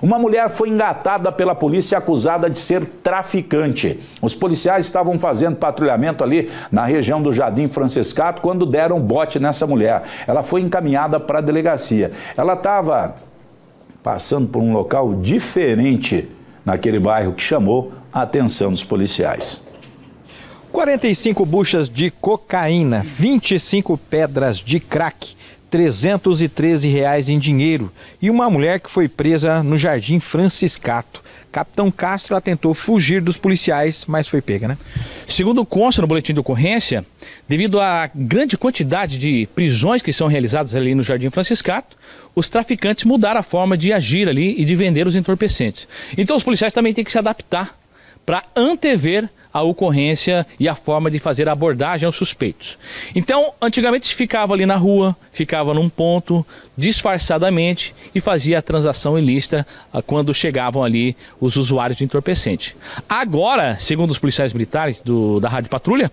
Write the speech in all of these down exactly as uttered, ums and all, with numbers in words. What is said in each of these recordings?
Uma mulher foi engatada pela polícia acusada de ser traficante. Os policiais estavam fazendo patrulhamento ali na região do Jardim Franciscato quando deram bote nessa mulher. Ela foi encaminhada para a delegacia. Ela estava passando por um local diferente naquele bairro que chamou a atenção dos policiais. quarenta e cinco buchas de cocaína, vinte e cinco pedras de crack, trezentos e treze reais em dinheiro e uma mulher que foi presa no Jardim Franciscato. Capitão Castro ela tentou fugir dos policiais, mas foi pega, né? Segundo consta no boletim de ocorrência, devido à grande quantidade de prisões que são realizadas ali no Jardim Franciscato, os traficantes mudaram a forma de agir ali e de vender os entorpecentes. Então os policiais também têm que se adaptar para antever a ocorrência e a forma de fazer a abordagem aos suspeitos. Então, antigamente ficava ali na rua, ficava num ponto, disfarçadamente, e fazia a transação ilícita quando chegavam ali os usuários de entorpecente. Agora, segundo os policiais militares do, da Rádio Patrulha,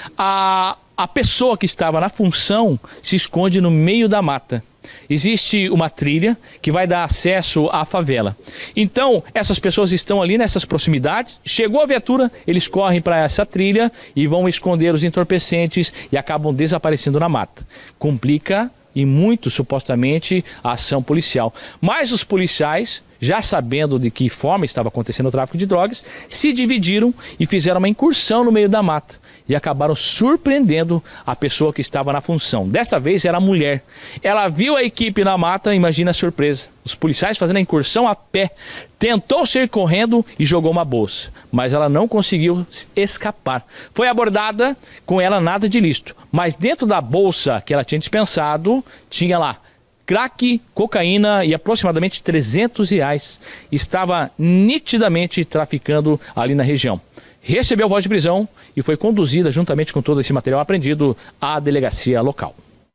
a, a pessoa que estava na função se esconde no meio da mata. Existe uma trilha que vai dar acesso à favela. Então, essas pessoas estão ali nessas proximidades. Chegou a viatura, eles correm para essa trilha e vão esconder os entorpecentes e acabam desaparecendo na mata. Complica e muito, supostamente, a ação policial. Mas os policiais, já sabendo de que forma estava acontecendo o tráfico de drogas, se dividiram e fizeram uma incursão no meio da mata. E acabaram surpreendendo a pessoa que estava na função. Desta vez era a mulher. Ela viu a equipe na mata, imagina a surpresa. Os policiais fazendo a incursão a pé. Tentou sair correndo e jogou uma bolsa. Mas ela não conseguiu escapar. Foi abordada, com ela nada de ilícito. Mas dentro da bolsa que ela tinha dispensado, tinha lá crack, cocaína e aproximadamente trezentos reais. Estava nitidamente traficando ali na região. Recebeu voz de prisão e foi conduzida, juntamente com todo esse material apreendido, à delegacia local.